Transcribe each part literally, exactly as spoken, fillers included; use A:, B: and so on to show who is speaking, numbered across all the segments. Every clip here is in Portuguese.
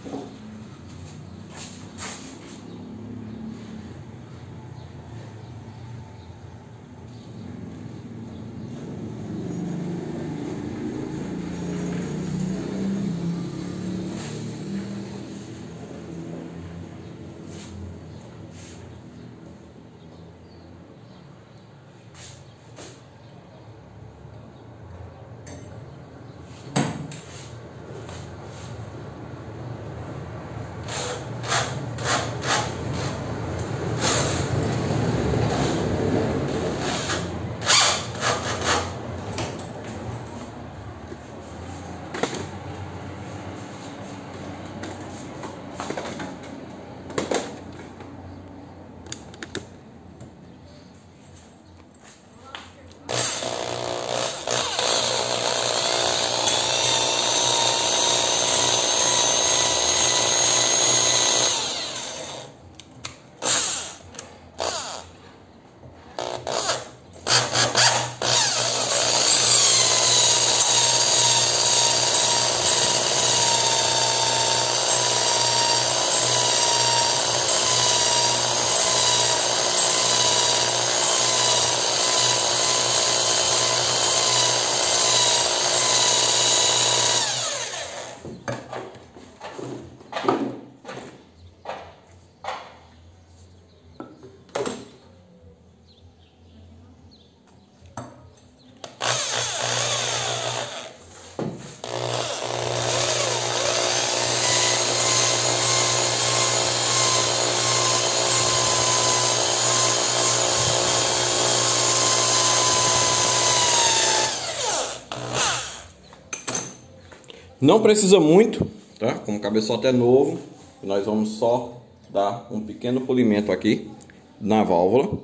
A: Não precisa muito, tá? Como o cabeçote é novo, nós vamos só dar um pequeno polimento aqui na válvula.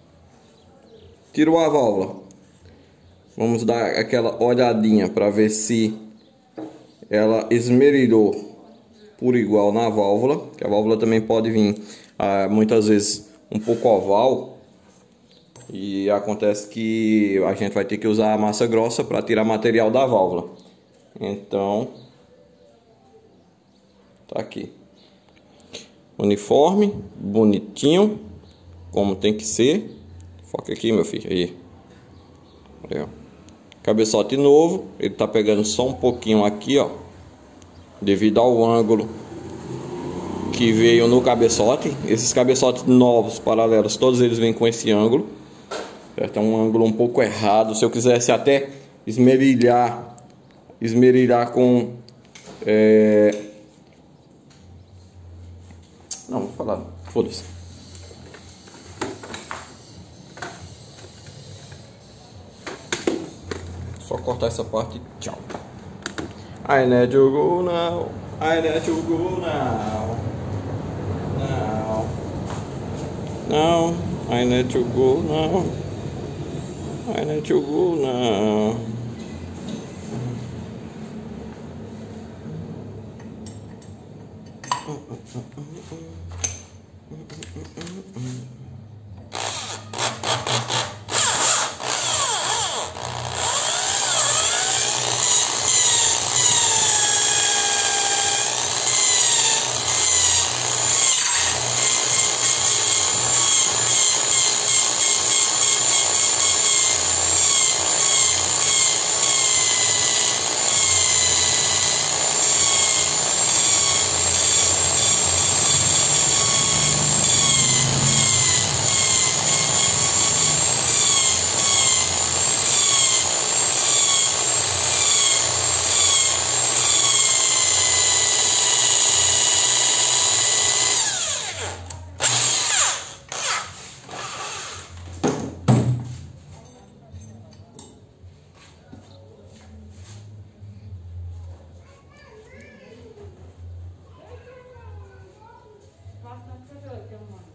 A: Tirou a válvula, vamos dar aquela olhadinha para ver se ela esmerilhou por igual na válvula, que a válvula também pode vir ah, muitas vezes um pouco oval, e acontece que a gente vai ter que usar a massa grossa para tirar material da válvula. Então, tá aqui, uniforme, bonitinho, como tem que ser. Foca aqui, meu filho, aí. Aí, ó. Cabeçote novo, ele tá pegando só um pouquinho aqui, ó, devido ao ângulo que veio no cabeçote. Esses cabeçotes novos, paralelos, todos eles vêm com esse ângulo, certo? É um ângulo um pouco errado. Se eu quisesse até esmerilhar esmerilhar com é... não, vou falar, foda-se. Só cortar essa parte e tchau. I let you go now, I let you go now, now, now, I let you go now, I let you go now.
B: Bastante coisa, mano.